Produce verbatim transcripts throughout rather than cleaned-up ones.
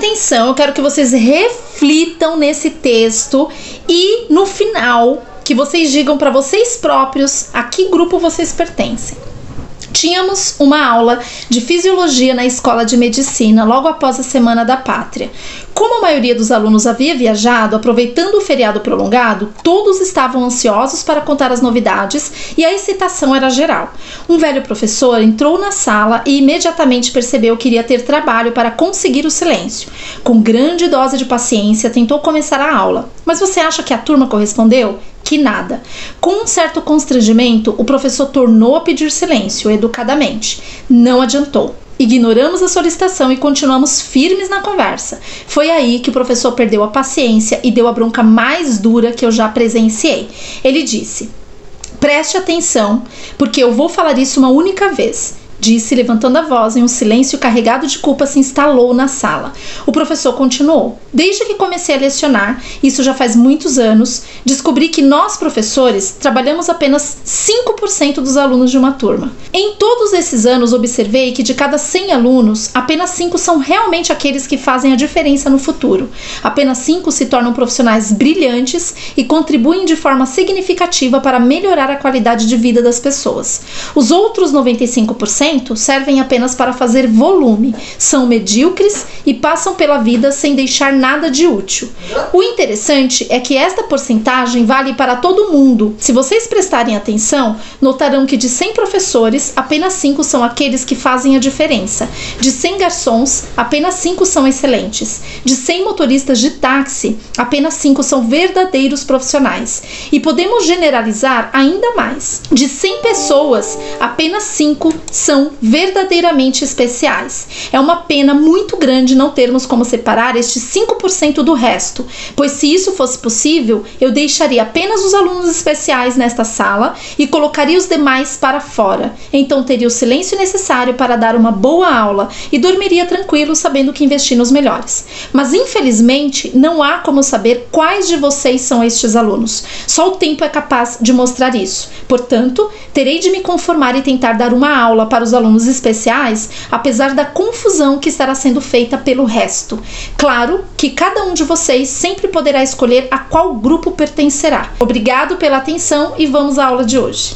atenção, eu quero que vocês reflitam nesse texto e no final que vocês digam para vocês próprios a que grupo vocês pertencem. Tínhamos uma aula de fisiologia na escola de medicina logo após a Semana da Pátria. Como a maioria dos alunos havia viajado, aproveitando o feriado prolongado, todos estavam ansiosos para contar as novidades e a excitação era geral. Um velho professor entrou na sala e imediatamente percebeu que iria ter trabalho para conseguir o silêncio. Com grande dose de paciência, tentou começar a aula. Mas você acha que a turma correspondeu? Que nada. Com um certo constrangimento, o professor tornou a pedir silêncio, educadamente. Não adiantou. Ignoramos a solicitação e continuamos firmes na conversa. Foi aí que o professor perdeu a paciência e deu a bronca mais dura que eu já presenciei. Ele disse: "Preste atenção, porque eu vou falar isso uma única vez", disse, levantando a voz, e um silêncio carregado de culpa se instalou na sala. O professor continuou: "Desde que comecei a lecionar, isso já faz muitos anos, descobri que nós, professores, trabalhamos apenas cinco por cento dos alunos de uma turma. Em todos esses anos, observei que de cada cem alunos, apenas cinco são realmente aqueles que fazem a diferença no futuro. Apenas cinco se tornam profissionais brilhantes e contribuem de forma significativa para melhorar a qualidade de vida das pessoas. Os outros noventa e cinco por cento servem apenas para fazer volume, são medíocres e passam pela vida sem deixar nada de útil. O interessante é que esta porcentagem vale para todo mundo. Se vocês prestarem atenção, notarão que de cem professores, apenas cinco são aqueles que fazem a diferença. De cem garçons, apenas cinco são excelentes. De cem motoristas de táxi, apenas cinco são verdadeiros profissionais. E podemos generalizar ainda mais. De cem pessoas, apenas cinco são verdadeiramente especiais. É uma pena muito grande não termos como separar estes cinco por cento do resto, pois se isso fosse possível, eu deixaria apenas os alunos especiais nesta sala e colocaria os demais para fora. Então teria o silêncio necessário para dar uma boa aula e dormiria tranquilo sabendo que investi nos melhores. Mas infelizmente não há como saber quais de vocês são estes alunos. Só o tempo é capaz de mostrar isso. Portanto, terei de me conformar e tentar dar uma aula para os alunos especiais, apesar da confusão que estará sendo feita pelo resto. Claro que cada um de vocês sempre poderá escolher a qual grupo pertencerá. Obrigado pela atenção e vamos à aula de hoje."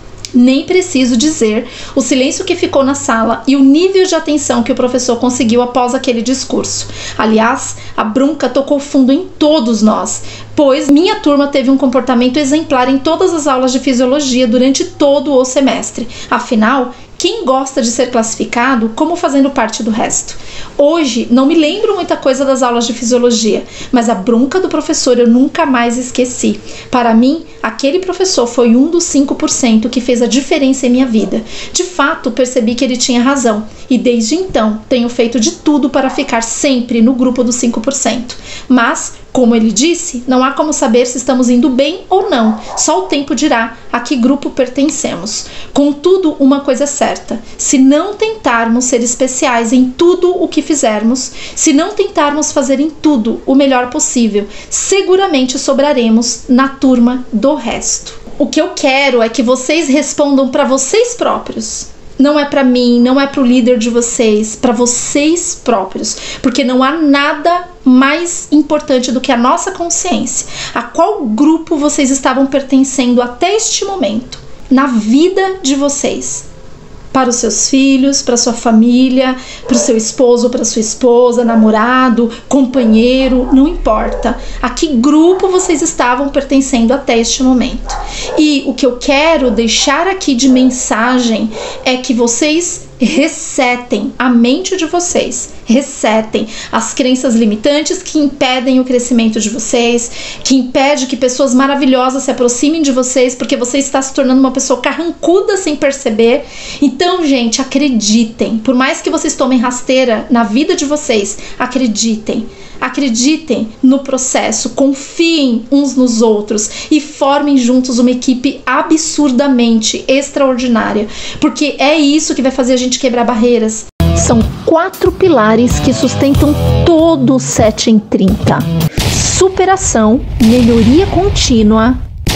Nem preciso dizer o silêncio que ficou na sala e o nível de atenção que o professor conseguiu após aquele discurso. Aliás, a bronca tocou fundo em todos nós, pois minha turma teve um comportamento exemplar em todas as aulas de fisiologia durante todo o semestre. Afinal, quem gosta de ser classificado como fazendo parte do resto? Hoje, não me lembro muita coisa das aulas de fisiologia, mas a bronca do professor eu nunca mais esqueci. Para mim, aquele professor foi um dos cinco por cento que fez a diferença em minha vida. De fato, percebi que ele tinha razão, e desde então tenho feito de tudo para ficar sempre no grupo dos cinco por cento. Mas, como ele disse, não há como saber se estamos indo bem ou não. Só o tempo dirá a que grupo pertencemos. Contudo, uma coisa é certa: se não tentarmos ser especiais em tudo o que fizermos, se não tentarmos fazer em tudo o melhor possível, seguramente sobraremos na turma do resto. O que eu quero é que vocês respondam para vocês próprios. Não é para mim, não é para o líder de vocês, para vocês próprios, porque não há nada mais importante do que a nossa consciência. A qual grupo vocês estavam pertencendo até este momento, na vida de vocês? Para os seus filhos, para sua família, para o seu esposo, para sua esposa, namorado, companheiro, não importa. A que grupo vocês estavam pertencendo até este momento? E o que eu quero deixar aqui de mensagem é que vocês resetem a mente de vocês, resetem as crenças limitantes que impedem o crescimento de vocês, que impede que pessoas maravilhosas se aproximem de vocês, porque você está se tornando uma pessoa carrancuda sem perceber. Então, gente, acreditem, por mais que vocês tomem rasteira na vida de vocês, acreditem. Acreditem no processo, confiem uns nos outros e formem juntos uma equipe absurdamente extraordinária, porque é isso que vai fazer a gente quebrar barreiras. São quatro pilares que sustentam todo o sete em trinta: superação, melhoria contínua,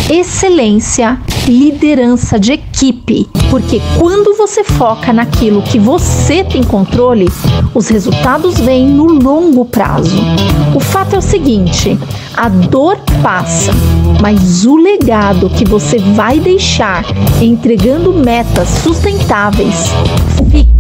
excelência, liderança de equipe, porque quando você foca naquilo que você tem controle, os resultados vêm no longo prazo. O fato é o seguinte, a dor passa, mas o legado que você vai deixar entregando metas sustentáveis fica.